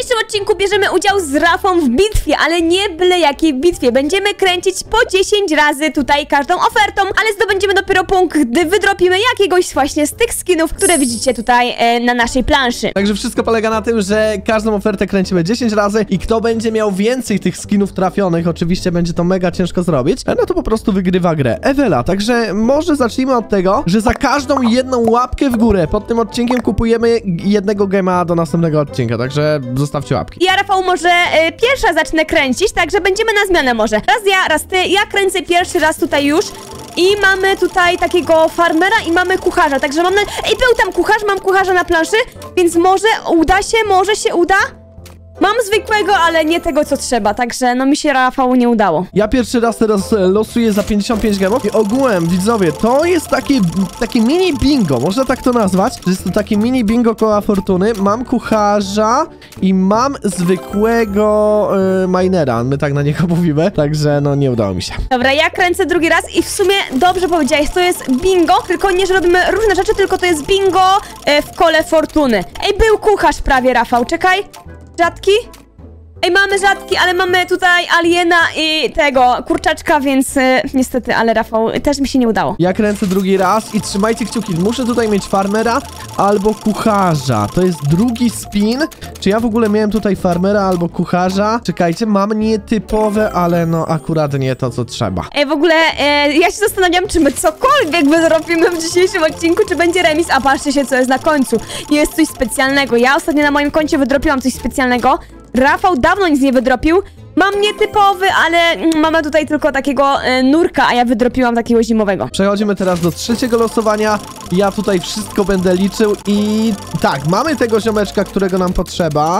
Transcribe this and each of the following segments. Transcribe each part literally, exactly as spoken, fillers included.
dzisiejszym odcinku bierzemy udział z Rafą w bitwie, ale nie byle jakiej bitwie. Będziemy kręcić po dziesięć razy tutaj każdą ofertą, ale zdobędziemy dopiero punkt, gdy wydropimy jakiegoś właśnie z tych skinów, które widzicie tutaj e, na naszej planszy. Także wszystko polega na tym, że każdą ofertę kręcimy dziesięć razy i kto będzie miał więcej tych skinów trafionych, oczywiście będzie to mega ciężko zrobić, no to po prostu wygrywa grę. Ewela, także może zacznijmy od tego, że za każdą jedną łapkę w górę pod tym odcinkiem kupujemy jednego gema do następnego odcinka, także zostawcie łapki. Ja, Rafał, może e, pierwsza zacznę kręcić, także będziemy na zmianę może. Raz ja, raz ty, ja kręcę pierwszy raz tutaj już. I mamy tutaj takiego farmera i mamy kucharza, także mamy... Ej, był tam kucharz, mam kucharza na planszy, więc może uda się, może się uda? Mam zwykłego, ale nie tego, co trzeba, także no mi się, Rafału, nie udało. Ja pierwszy raz teraz losuję za pięćdziesiąt pięć gemów i ogółem, widzowie, to jest takie, takie mini bingo, można tak to nazwać, że jest to takie mini bingo koła fortuny. Mam kucharza i mam zwykłego yy, minera, my tak na niego mówimy, także no nie udało mi się. Dobra, ja kręcę drugi raz i w sumie dobrze powiedziałeś, to jest bingo, tylko nie, że robimy różne rzeczy, tylko to jest bingo yy, w kole fortuny. Ej, był kucharz prawie, Rafał, czekaj. Rzadki? Ej, mamy rzadki, ale mamy tutaj aliena i tego, kurczaczka, więc y, niestety, ale Rafał, też mi się nie udało. Ja kręcę drugi raz i trzymajcie kciuki, muszę tutaj mieć farmera albo kucharza. To jest drugi spin. Czy ja w ogóle miałem tutaj farmera albo kucharza? Czekajcie, mam nietypowe, ale no akurat nie to, co trzeba. Ej, w ogóle e, ja się zastanawiam, czy my cokolwiek wydropimy w dzisiejszym odcinku, czy będzie remis, a patrzcie się, co jest na końcu. Jest coś specjalnego. Ja ostatnio na moim koncie wydropiłam coś specjalnego. Rafał dawno nic nie wydropił. Mam nietypowy, ale mamy tutaj tylko takiego e, nurka, a ja wydropiłam takiego zimowego. Przechodzimy teraz do trzeciego losowania. Ja tutaj wszystko będę liczył i tak, mamy tego ziomeczka, którego nam potrzeba.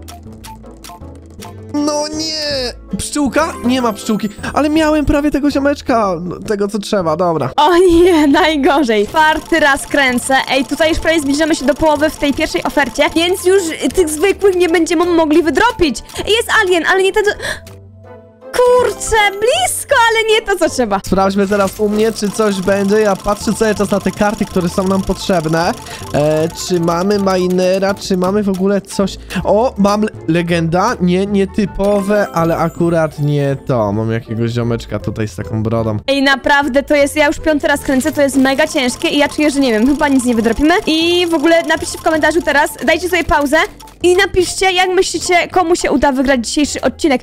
No nie! Pszczółka? Nie ma pszczółki, ale miałem prawie tego ziomeczka, tego co trzeba, dobra. O nie, najgorzej. Czwarty raz kręcę. Ej, tutaj już prawie zbliżamy się do połowy w tej pierwszej ofercie, więc już tych zwykłych nie będziemy mogli wydropić. Jest alien, ale nie ten... Kurczę, blisko, ale nie to, co trzeba. Sprawdźmy teraz u mnie, czy coś będzie. Ja patrzę cały czas na te karty, które są nam potrzebne. E, czy mamy minera, czy mamy w ogóle coś... O, mam le legenda. Nie, nietypowe, ale akurat nie to. Mam jakiegoś ziomeczka tutaj z taką brodą. Ej, naprawdę, to jest... Ja już piąty raz kręcę, to jest mega ciężkie i ja czuję, że nie wiem, chyba nic nie wydropimy. I w ogóle napiszcie w komentarzu teraz, dajcie sobie pauzę i napiszcie, jak myślicie, komu się uda wygrać dzisiejszy odcinek.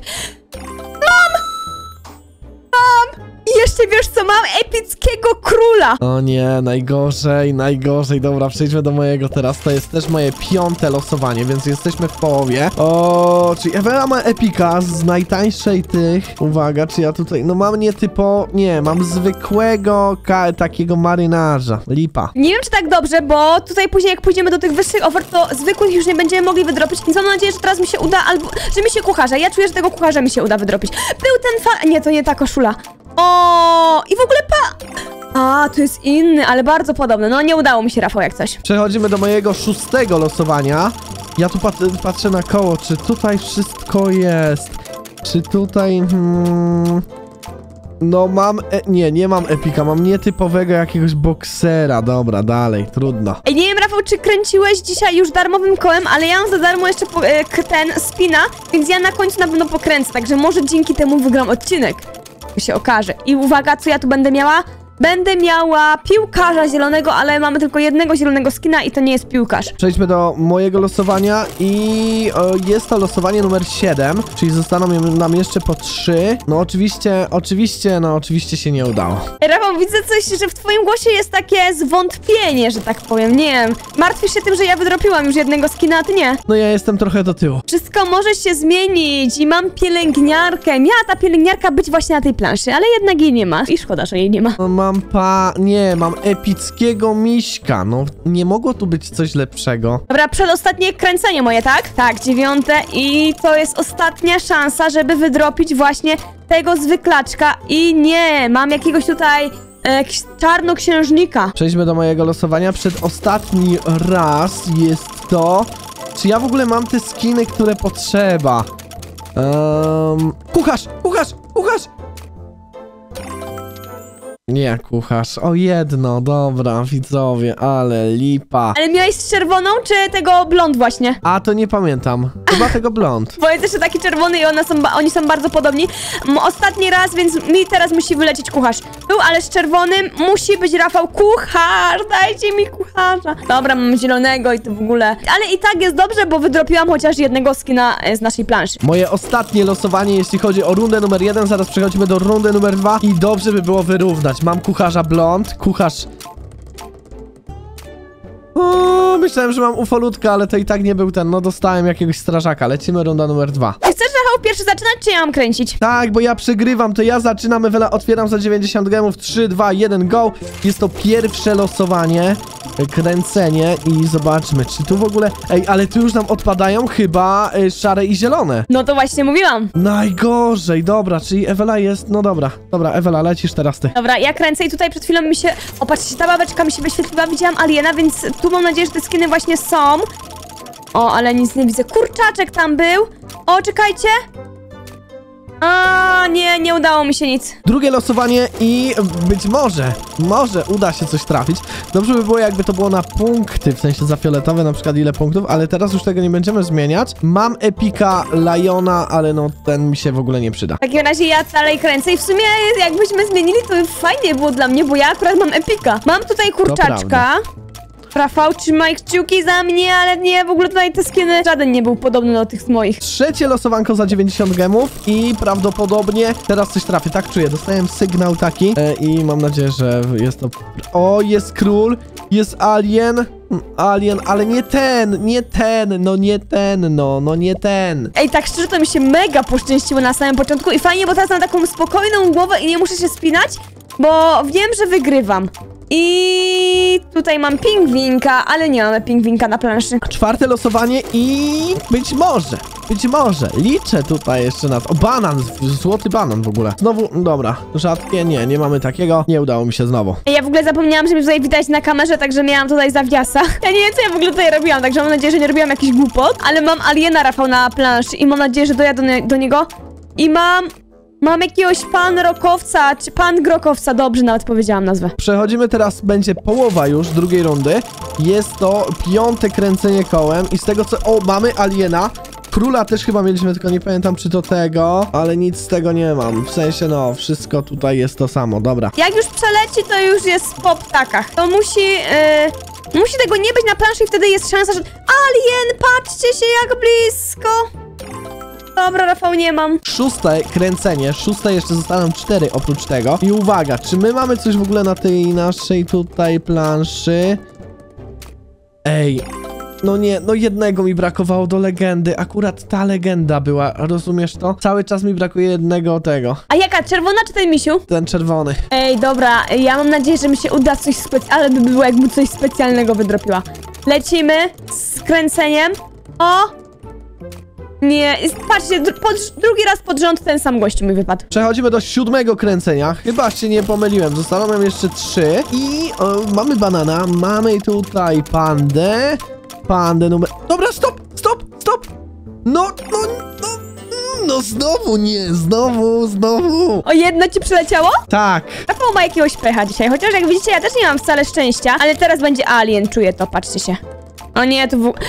I jeszcze wiesz co, mam epickiego króla. O nie, najgorzej, najgorzej. Dobra, przejdźmy do mojego teraz. To jest też moje piąte losowanie, więc jesteśmy w połowie. O, czyli Ewela ma epika z najtańszej tych. Uwaga, czy ja tutaj... No mam nietypo... Nie, mam zwykłego takiego marynarza. Lipa. Nie wiem, czy tak dobrze, bo tutaj później jak pójdziemy do tych wyższych ofert, to zwykłych już nie będziemy mogli wydropić. Więc mam nadzieję, że teraz mi się uda, albo... Że mi się kucharza. Ja czuję, że tego kucharza mi się uda wydropić. Był ten fa... Nie, to nie ta koszula. O, i w ogóle pa... A, to jest inny, ale bardzo podobny. No, nie udało mi się, Rafał, jak coś. Przechodzimy do mojego szóstego losowania. Ja tu pat patrzę na koło, czy tutaj wszystko jest. Czy tutaj... Hmm... No mam... E nie, nie mam epika, mam nietypowego jakiegoś boksera. Dobra, dalej, trudno. Ej, nie wiem, Rafał, czy kręciłeś dzisiaj już darmowym kołem, ale ja mam za darmo jeszcze po, e, ten spina, więc ja na końcu na pewno pokręcę, także może dzięki temu wygram odcinek. To się okaże. I uwaga, co ja tu będę miała? Będę miała piłkarza zielonego, ale mamy tylko jednego zielonego skina i to nie jest piłkarz. Przejdźmy do mojego losowania i o, jest to losowanie numer siedem, czyli zostaną nam jeszcze po trzy. No oczywiście, oczywiście, no oczywiście się nie udało. Rafał, widzę coś, że w twoim głosie jest takie zwątpienie, że tak powiem, nie wiem. Martwisz się tym, że ja wydropiłam już jednego skina, a ty nie. No ja jestem trochę do tyłu. Wszystko może się zmienić i mam pielęgniarkę. Miała ta pielęgniarka być właśnie na tej planszy, ale jednak jej nie ma i szkoda, że jej nie ma. No, mam pa... Nie, mam epickiego miśka. No, nie mogło tu być coś lepszego. Dobra, przedostatnie kręcenie moje, tak? Tak, dziewiąte i to jest ostatnia szansa, żeby wydropić właśnie tego zwyklaczka i nie, mam jakiegoś tutaj... Jakiś czarnoksiężnika. Przejdźmy do mojego losowania. Przedostatni raz jest to... Czy ja w ogóle mam te skiny, które potrzeba? Um... Kucharz! Kucharz! Kucharz! Nie, kucharz. O jedno, dobra, widzowie, ale lipa. Ale miałeś z czerwoną, czy tego blond właśnie? A, to nie pamiętam. Chyba tego blond. Bo jest jeszcze taki czerwony i one są, oni są bardzo podobni. M ostatni raz, więc mi teraz musi wylecieć kucharz. Był, ale z czerwonym musi być Rafał kucharz. Dajcie mi kucharza. Dobra, mam zielonego i to w ogóle. Ale i tak jest dobrze, bo wydropiłam chociaż jednego skina z naszej planszy. Moje ostatnie losowanie, jeśli chodzi o rundę numer jeden. Zaraz przechodzimy do rundy numer dwa i dobrze by było wyrównać. Mam kucharza blond, kucharz... O, myślałem, że mam ufolutka, ale to i tak nie był ten. No, dostałem jakiegoś strażaka. Lecimy runda numer dwa. Chcesz, Rafał, pierwszy zaczynać, czy ja mam kręcić? Tak, bo ja przegrywam, to ja zaczynam. Ewela, otwieram za dziewięćdziesiąt gemów. trzy, dwa, jeden, go. Jest to pierwsze losowanie. Kręcenie i zobaczmy, czy tu w ogóle... Ej, ale tu już nam odpadają chyba y, szare i zielone. No to właśnie mówiłam. Najgorzej, dobra, czyli Ewela jest... No dobra, dobra, Ewela, lecisz teraz ty. Dobra, ja kręcę i tutaj przed chwilą mi się... O, patrzcie, ta babeczka mi się wyświetliła, widziałam aliena, więc tu mam nadzieję, że te skiny właśnie są. O, ale nic nie widzę. Kurczaczek tam był. O, czekajcie. A nie, nie udało mi się nic. Drugie losowanie i być może, może uda się coś trafić. Dobrze by było, jakby to było na punkty, w sensie za fioletowe na przykład ile punktów, ale teraz już tego nie będziemy zmieniać. Mam epika Liona, ale no ten mi się w ogóle nie przyda. W takim razie ja dalej kręcę i w sumie jakbyśmy zmienili, to fajnie było dla mnie, bo ja akurat mam epika. Mam tutaj kurczaczka. Rafał, trzymaj kciuki za mnie, ale nie, w ogóle tutaj te skiny, żaden nie był podobny do tych moich. Trzecie losowanko za dziewięćdziesiąt gemów i prawdopodobnie teraz coś trafię, tak czuję, dostałem sygnał taki e, i mam nadzieję, że jest to... O, jest król, jest alien, alien, ale nie ten, nie ten, no nie ten, no, no nie ten. Ej, tak szczerze to mi się mega poszczęściło na samym początku i fajnie, bo teraz mam taką spokojną głowę i nie muszę się spinać, bo wiem, że wygrywam. I tutaj mam pingwinka, ale nie mamy pingwinka na planszy. Czwarte losowanie i być może, być może, liczę tutaj jeszcze na to. O, banan, złoty banan w ogóle. Znowu, dobra, rzadkie, nie, nie mamy takiego, nie udało mi się znowu. Ja w ogóle zapomniałam, że mnie tutaj widać na kamerze, także miałam tutaj zawiasa. Ja nie wiem, co ja w ogóle tutaj robiłam, także mam nadzieję, że nie robiłam jakichś głupot, ale mam aliena, Rafał, na planszy i mam nadzieję, że dojadę do, do niego i mam... Mam jakiegoś pan rokowca, czy pan grokowca, dobrze nawet powiedziałam nazwę. Przechodzimy teraz, będzie połowa już drugiej rundy. Jest to piąte kręcenie kołem i z tego co... O, mamy aliena. Króla też chyba mieliśmy, tylko nie pamiętam czy to tego, ale nic z tego nie mam. W sensie, no, wszystko tutaj jest to samo, dobra. Jak już przeleci, to już jest po ptakach. To musi... Yy, musi tego nie być na planszy i wtedy jest szansa, że... Alien, patrzcie się jak blisko! Dobra, Rafał, nie mam. Szóste kręcenie, szóste jeszcze zostaną cztery oprócz tego. I uwaga, czy my mamy coś w ogóle na tej naszej tutaj planszy? Ej, no nie, no jednego mi brakowało do legendy. Akurat ta legenda była, rozumiesz to? Cały czas mi brakuje jednego tego. A jaka, czerwona czy ten misiu? Ten czerwony. Ej, dobra, ja mam nadzieję, że mi się uda coś specjalnego, ale by było jakby coś specjalnego wydropiła. Lecimy z kręceniem. O! Nie, jest, patrzcie, dr pod, drugi raz pod rząd ten sam gościu mi wypadł. Przechodzimy do siódmego kręcenia. Chyba się nie pomyliłem. Zostaną nam jeszcze trzy. I o, mamy banana. Mamy tutaj pandę. Pandę numer... Dobra, stop, stop, stop. No, no, no. No znowu nie, znowu, znowu. O, jedno ci przyleciało? Tak. Rafał ma jakiegoś pecha dzisiaj, chociaż jak widzicie, ja też nie mam wcale szczęścia, ale teraz będzie alien, czuję to, patrzcie się. O nie, to w...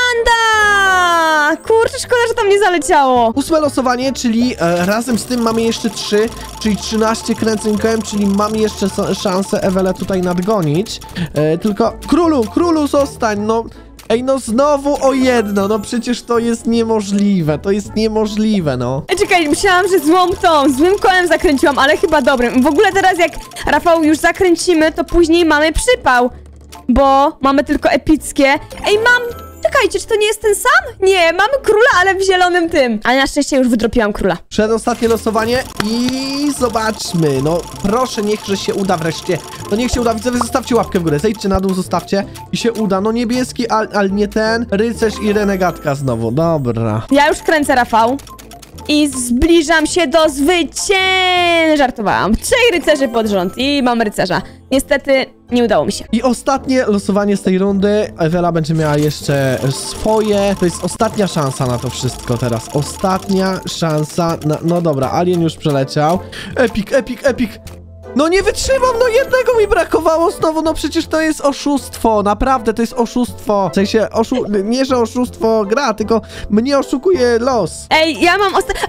Panda! Kurczę, szkoda, że tam nie zaleciało. Ósme losowanie, czyli e, razem z tym mamy jeszcze trzy, czyli trzynaście kręceń kołem, czyli mamy jeszcze so, szansę Ewelę tutaj nadgonić. E, tylko królu, królu zostań, no. Ej, no znowu o jedno, no przecież to jest niemożliwe, to jest niemożliwe, no. Ej, czekaj, myślałam, że złą tą, złym kołem zakręciłam, ale chyba dobrym. W ogóle teraz jak, Rafał, już zakręcimy, to później mamy przypał, bo mamy tylko epickie. Ej, mam... Czekajcie, czy to nie jest ten sam? Nie, mamy króla, ale w zielonym tym. Ale na szczęście już wydropiłam króla. Przedostatnie losowanie i zobaczmy, no proszę, niechże się uda wreszcie. No niech się uda, widzowie, zostawcie łapkę w górę, zejdźcie na dół, zostawcie i się uda. No niebieski, ale al nie ten, rycerz i renegatka znowu, dobra. Ja już kręcę, Rafał. I zbliżam się do zwycięstwa. Żartowałam. Trzech rycerzy pod rząd i mam rycerza. Niestety nie udało mi się. I ostatnie losowanie z tej rundy. Ewela będzie miała jeszcze swoje. To jest ostatnia szansa na to wszystko teraz. Ostatnia szansa na... No dobra, alien już przeleciał. Epik, epik, epik. No nie wytrzymam, no jednego mi brakowało znowu, no przecież to jest oszustwo, naprawdę to jest oszustwo. W sensie, oszu... nie, że oszustwo gra, tylko mnie oszukuje los. Ej, ja mam osta...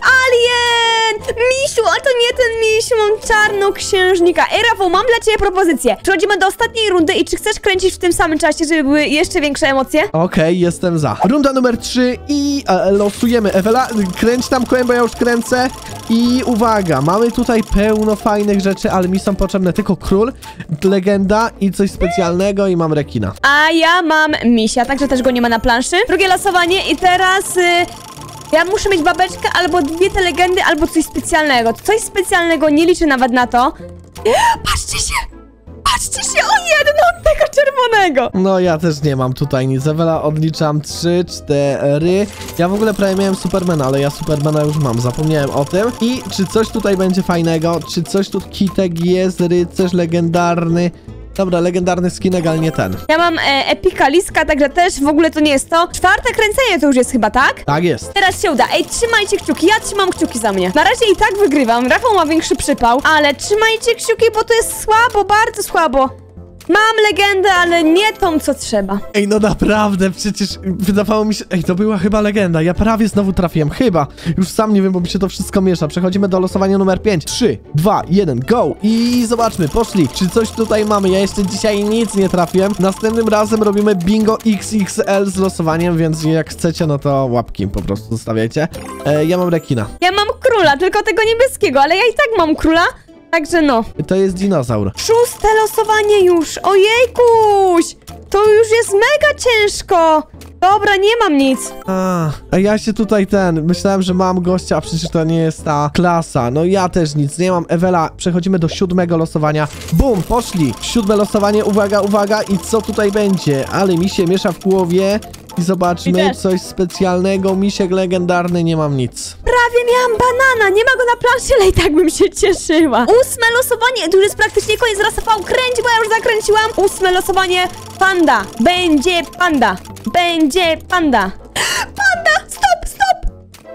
Alien! Misiu, a to nie ten misiu, mam czarnoksiężnika. Ej, Rafał, mam dla ciebie propozycję. Przechodzimy do ostatniej rundy i czy chcesz kręcić w tym samym czasie, żeby były jeszcze większe emocje? Okej, jestem za. Runda numer trzy i e, losujemy. Ewela, kręć tam kołem, bo ja już kręcę. I uwaga, mamy tutaj pełno fajnych rzeczy, ale mi są potrzebne tylko król, legenda i coś specjalnego i mam rekina. A ja mam misia, także też go nie ma na planszy. Drugie losowanie i teraz... Y Ja muszę mieć babeczkę, albo dwie te legendy, albo coś specjalnego. Coś specjalnego nie liczę nawet na to. Patrzcie się! Patrzcie się o jedno od tego czerwonego! No ja też nie mam tutaj nic. Ewela, odliczam trzy, cztery. Ja w ogóle prawie miałem Supermana, ale ja Supermana już mam, zapomniałem o tym. I czy coś tutaj będzie fajnego? Czy coś tu kitek jest, rycerz legendarny? Dobra, legendarny skinek, ale nie ten. Ja mam e, epika liska, także też w ogóle to nie jest to. Czwarte kręcenie to już jest chyba, tak? Tak jest. Teraz się uda. Ej, trzymajcie kciuki, ja trzymam kciuki za mnie. Na razie i tak wygrywam, Rafał ma większy przypał, ale trzymajcie kciuki, bo to jest słabo, bardzo słabo. Mam legendę, ale nie tą, co trzeba. Ej, no naprawdę, przecież wydawało mi się... Ej, to była chyba legenda. Ja prawie znowu trafiłem, chyba. Już sam nie wiem, bo mi się to wszystko miesza. Przechodzimy do losowania numer pięć. trzy, dwa, jeden, go! I zobaczmy, poszli. Czy coś tutaj mamy? Ja jeszcze dzisiaj nic nie trafiłem. Następnym razem robimy bingo X X L z losowaniem, więc jak chcecie, no to łapki po prostu zostawiajcie. E, ja mam rekina. Ja mam króla, tylko tego niebieskiego, ale ja i tak mam króla. Także no. To jest dinozaur. Szóste losowanie już. Ojejkuś! To już jest mega ciężko. Dobra, nie mam nic. A, a ja się tutaj ten, myślałem, że mam gościa, a przecież to nie jest ta klasa. No ja też nic nie mam. Ewela, przechodzimy do siódmego losowania. Bum, poszli. Siódme losowanie, uwaga, uwaga. I co tutaj będzie? Ale mi się miesza w głowie. I zobaczmy, I też. coś specjalnego. Misiek legendarny, nie mam nic. Prawie miałam banana, nie ma go na planszy, ale i tak bym się cieszyła. Ósme losowanie, to już jest praktycznie koniec. Rafał, kręć, bo ja już zakręciłam. Ósme losowanie, panda. Będzie panda. Będzie panda. Panda, stop, stop.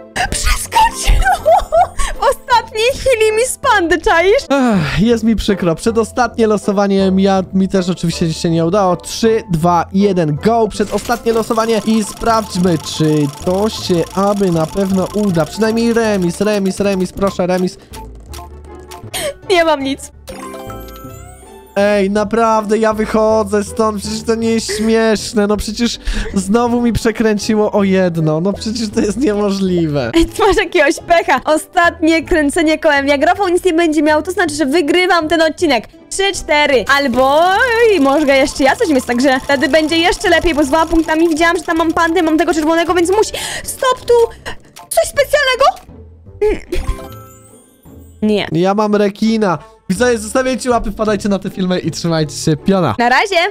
Przeskoczyło. W ostatniej chwili mi z pandy, czaisz? Ech, jest mi przykro. Przedostatnie losowanie ja, mi też oczywiście się nie udało. trzy, dwa, jeden, go! Przedostatnie losowanie i sprawdźmy, czy to się aby na pewno uda. Przynajmniej remis, remis, remis, proszę, remis. Nie mam nic. Ej, naprawdę, ja wychodzę stąd, przecież to nie jest śmieszne, no przecież znowu mi przekręciło o jedno, no przecież to jest niemożliwe. Ej, ty masz jakiegoś pecha. Ostatnie kręcenie kołem. Jak Rafał nic nie będzie miał, to znaczy, że wygrywam ten odcinek. trzy, cztery. Albo i może jeszcze ja coś jest, także wtedy będzie jeszcze lepiej, bo z dwoma punktami widziałam, że tam mam pandę, mam tego czerwonego, więc musi... Stop tu! Coś specjalnego? Nie. Ja mam rekina. Widzowie, zostawiajcie łapy, wpadajcie na te filmy i trzymajcie się, piona. Na razie!